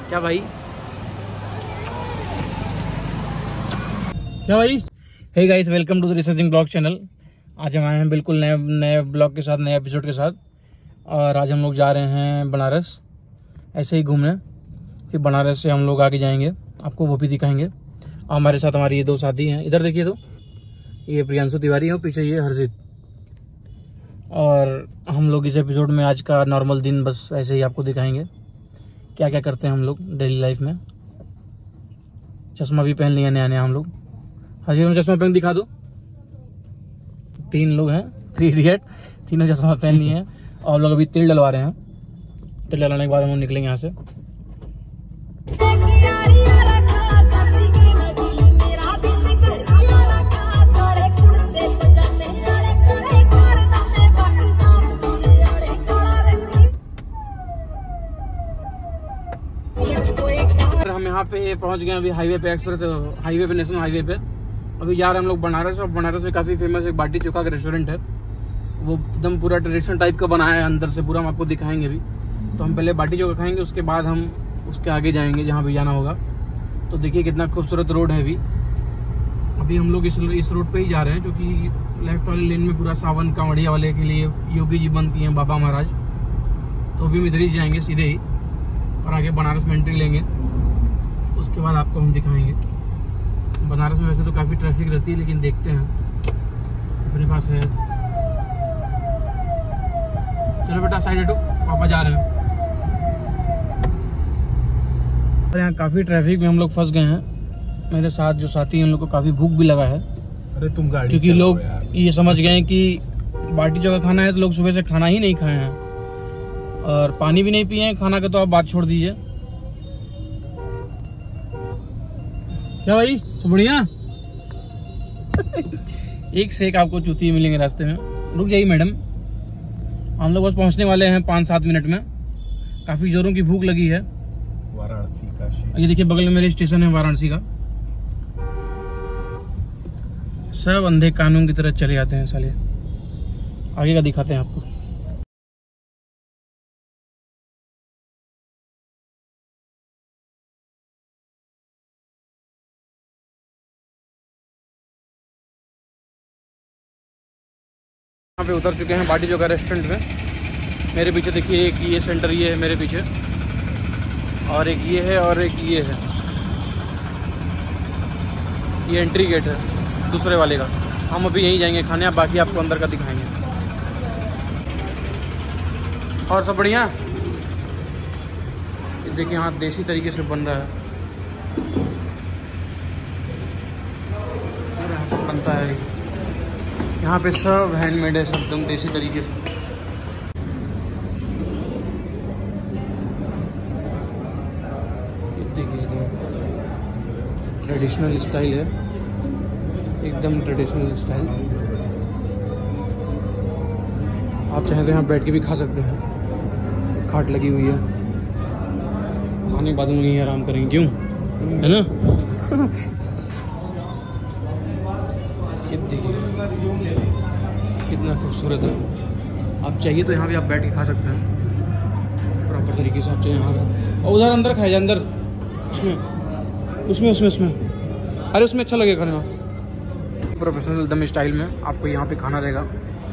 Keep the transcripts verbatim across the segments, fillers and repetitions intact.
क्या भाई क्या भाई hey guys, welcome to the researching blog channel. आज हम आए हैं बिल्कुल नए नए ब्लॉग के साथ, नए एपिसोड के साथ। और आज हम लोग जा रहे हैं बनारस ऐसे ही घूमने। फिर बनारस से हम लोग आगे जाएंगे, आपको वो भी दिखाएंगे। और हमारे साथ हमारी ये दो साथी हैं, इधर देखिए तो, ये प्रियांशु तिवारी है, पीछे ये हर्षित। और हम लोग इस एपिसोड में आज का नॉर्मल दिन बस ऐसे ही आपको दिखाएंगे, क्या क्या करते हैं हम लोग डेली लाइफ में। चश्मा भी पहन लिया नया नया हम लोग। हर्षित में चश्मा पहन दिखा दो। तीन लोग हैं, थ्री इडियट, तीनों चश्मा पहन लिए हैं। और हम लोग अभी तिल डलवा रहे हैं। तिल डलाने के बाद हम लोग निकलेंगे यहाँ से। हम यहाँ पे पहुँच गए अभी हाईवे पे, एक्सप्रेस हाईवे पे, नेशनल हाईवे पे। अभी जा रहे हैं हम लोग बनारस। और बनारस में काफ़ी फेमस एक बाटी चोखा का रेस्टोरेंट है। वो एकदम पूरा ट्रेडिशनल टाइप का बना है अंदर से पूरा, हम आपको दिखाएंगे अभी। तो हम पहले बाटी चोखा खाएंगे, उसके बाद हम उसके आगे जाएंगे जहाँ भी जाना होगा। तो देखिए कितना खूबसूरत रोड है। अभी अभी हम लोग इस इस रोड पे ही जा रहे हैं, क्योंकि लेफ्ट वाले लेन में पूरा सावन कांवड़िया वाले के लिए योगी जी बंद किए हैं, बाबा महाराज। तो अभी हम इधर ही जाएंगे सीधे ही, और आगे बनारस में एंट्री लेंगे। उसके बाद आपको हम दिखाएंगे। बनारस में वैसे तो काफ़ी ट्रैफिक रहती है, लेकिन देखते हैं, अपने पास है। चलो बेटा साइड हटो, पापा जा रहे हैं। और यहाँ काफ़ी ट्रैफिक में हम लोग फंस गए हैं। मेरे साथ जो साथी हैं उन लोग को काफ़ी भूख भी लगा है। अरे तुम गाड़ी, क्योंकि लोग ये समझ गए हैं कि बाटी चोखा खाना है तो लोग सुबह से खाना ही नहीं खाए हैं, और पानी भी नहीं पिए हैं। खाना का तो आप बात छोड़ दीजिए। क्या भाई, सब बढ़िया? एक से एक आपको चूती मिलेंगे रास्ते में। रुक जाइए मैडम, हम लोग बस पहुंचने वाले हैं पाँच सात मिनट में। काफी जोरों की भूख लगी है। वाराणसी का ये देखिए बगल में मेरे स्टेशन है वाराणसी का। सब अंधे कानून की तरह चले जाते हैं साले। आगे का दिखाते हैं आपको। यहाँ पे उतर चुके हैं बाटी चोखा रेस्टोरेंट में। मेरे पीछे देखिए एक ये सेंटर ये है मेरे पीछे, और एक ये है, और एक ये है। ये एंट्री गेट है दूसरे वाले का। हम अभी यहीं जाएंगे खाने, बाकी आपको अंदर का दिखाएंगे। और सब बढ़िया? देखिए यहाँ देसी तरीके से बन रहा है, यहाँ से बनता है। यहाँ पे सब हैंडमेड है, सब एकदम देसी तरीके से। देखिए एकदम ट्रेडिशनल स्टाइल है, एकदम ट्रेडिशनल स्टाइल। आप चाहें तो यहाँ बैठ के भी खा सकते हैं, खाट लगी हुई है। खाने के बाद हम यहीं आराम करेंगे, क्यों, है ना? ये देखिए कितना खूबसूरत है। आप चाहिए तो यहाँ भी आप बैठ के खा सकते हैं प्रॉपर तरीके से। आप चाहिए यहाँ का, और उधर अंदर खाए जाए, अंदर उसमें उसमें उसमें उसमें अरे उसमें अच्छा लगेगा खाने में। प्रोफेशनल एकदम स्टाइल में आपको यहाँ पे खाना रहेगा।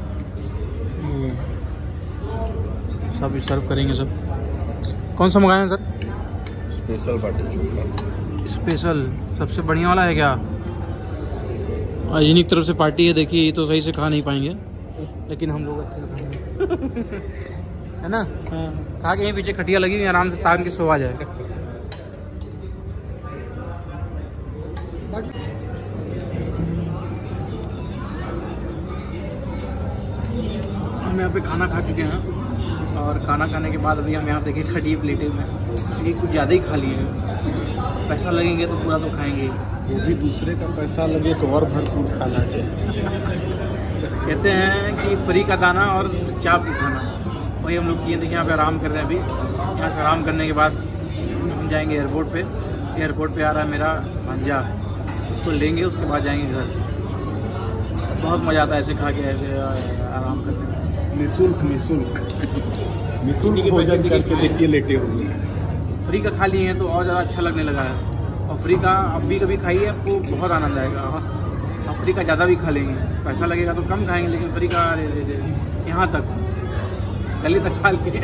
सब सर्व करेंगे सब। कौन सा मंगाए हैं sir? Special baati chokha. Special सबसे बढ़िया वाला है क्या? यूनिक तरफ से पार्टी है। देखिए ये तो सही से खा नहीं पाएंगे, लेकिन हम लोग अच्छे से खाएंगे। है ना? हाँ। खा के यहीं पीछे खटिया लगी हुई, आराम से तान के सो आ जाए। हम यहाँ पे खाना खा चुके हैं, और खाना खाने के बाद अभी हम यहाँ देखिए खड़ी प्लेटें में, क्योंकि कुछ ज़्यादा ही खा लिए हैं। पैसा लगेंगे तो पूरा तो खाएंगे। वो भी दूसरे का पैसा लगे तो और भरपूर खाना चाहिए। कहते हैं कि फ्री का दाना और चाप की खाना, वही हम लोग किए। देखिए यहाँ पे आराम कर रहे हैं। अभी यहाँ से आराम करने के बाद हम जाएंगे एयरपोर्ट पे। एयरपोर्ट पे आ रहा है मेरा भांजा, उसको लेंगे, उसके बाद जाएंगे घर। बहुत मज़ा आता है ऐसे खा के, ऐसे आराम करने में। निःशुल्क निःशुल्क निःशुल्क भोजन करके देखिए लेटे हुए। फ्री का खा लिए हैं तो और ज़्यादा अच्छा लगने लगा है। और फ्री का अब भी कभी खाइए, आपको बहुत आनंद आएगा। अब फ्री का ज़्यादा भी खा लेंगे, पैसा लगेगा तो कम खाएंगे, लेकिन फ्री का यहाँ तक गली तक खा लिए।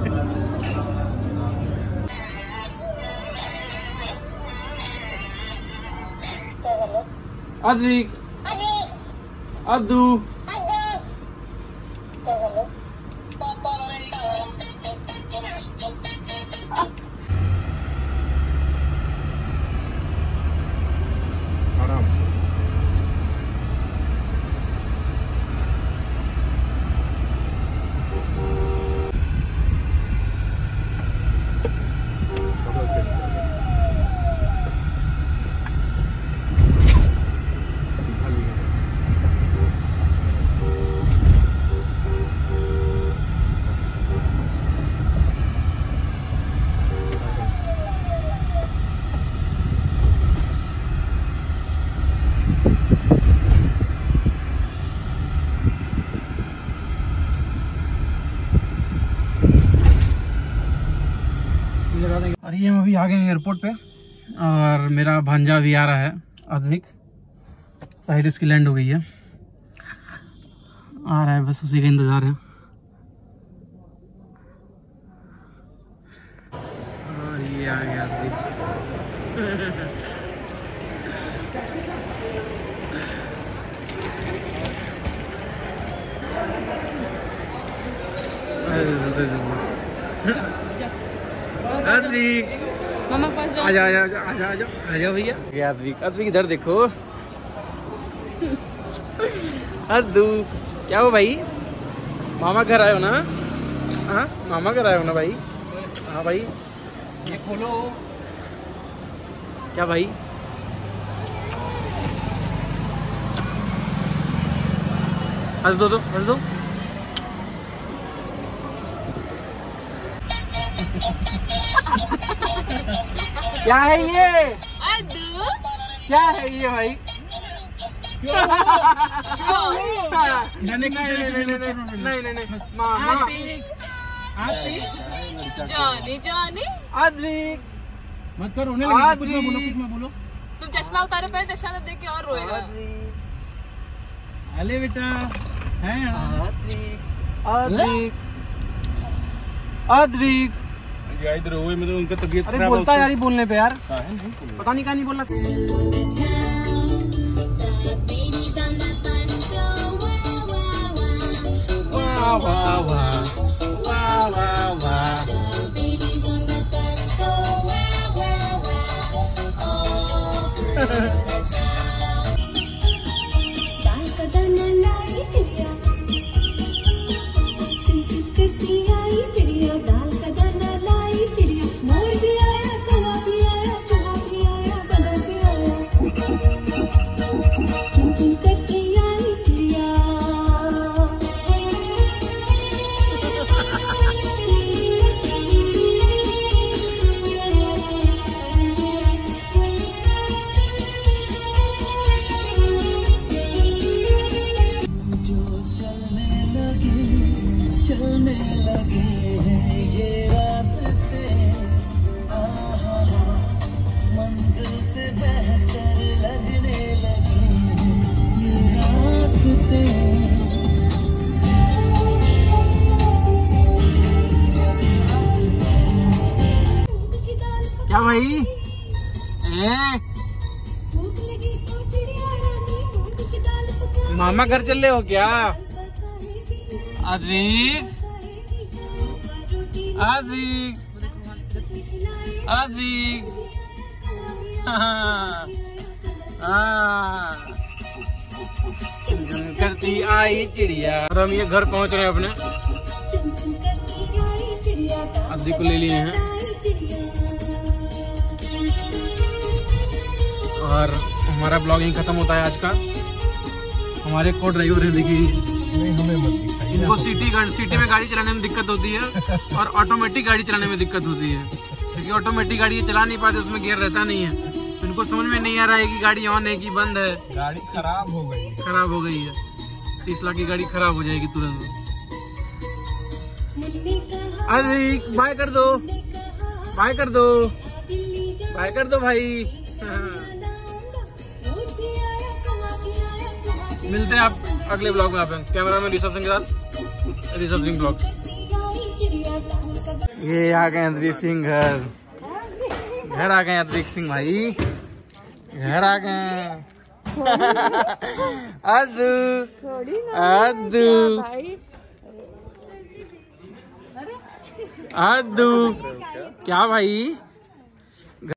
अद्विक, अद्दू, आराम से। बगल से सीधा लिए। और ये हम अभी आ गए हैं एयरपोर्ट पे, और मेरा भांजा भी आ रहा है अद्विक। साहिल इसकी लैंड हो गई है, आ रहा है, बस उसी का इंतजार है। और ये आ गया अद्विक। मामा के पास जाओ। आजा आजा आजा आजा आजा आजा भैया। ये अद्विक, अद्विक इधर देखो। अद्दू, क्या हो भाई? मामा घर आए हो ना? हाँ, मामा घर आए हो ना भाई? हाँ भाई, ये खोलो। क्या भाई? हंस दो तो हंस दो। क्या है ये? अद्दू, क्या है ये भाई? नहीं नहीं नहीं नहीं नहीं मामा। जॉनी जॉनी, अद्विक मत करो, रोने लगी। कुछ मत बोलो, कुछ मत बोलो। तुम चश्मा उतारो पहले, चश्मा देख के और रोएगा। अले बेटा है अद्विक, अद्विक इधर हुए में तो उनका तबीयत अरे खराब बोलता यार, ही बोलने पे यार है नहीं। पता नहीं, कहाँ नहीं बोलना। वाह वाह वाह वाह वाह वाह। क्या भाई? ए मामा घर चल रहे हो क्या? अद्विक, अद्विक, अद्विक, हाँ हाँ, झुनझुन करती आई चिड़िया। और हम ये घर पहुंच रहे हैं अपने। अद्विक को ले लिए हैं और हमारा ब्लॉगिंग खत्म होता है आज का। हमारे को ड्राइवर है, देखिए नहीं हमें मत दिखाइए। इनको सिटी सिटी में गाड़ी चलाने में दिक्कत होती है और ऑटोमेटिक गाड़ी चलाने में दिक्कत होती है, क्योंकि ऑटोमेटिक गाड़ी ये चला नहीं पाते, उसमें गियर रहता नहीं है। तो इनको समझ में नहीं आ रहा है कि गाड़ी ऑन है कि बंद है। गाड़ी खराब हो गई खराब हो गई है, तीस लाख की गाड़ी खराब हो जाएगी तुरंत। अरे बाय कर दो, बाय कर दो, बाय कर दो भाई। मिलते हैं आप अगले ब्लॉग में। आप कैमरा में ऋषभ सिंह के साथ, ऋषभ सिंह ब्लॉग। ये आ गए अद्रिक सिंह घर, घर आ गए अद्रिक सिंह भाई, घर आ गए। अद्दू अद्दू अद्दू क्या भाई?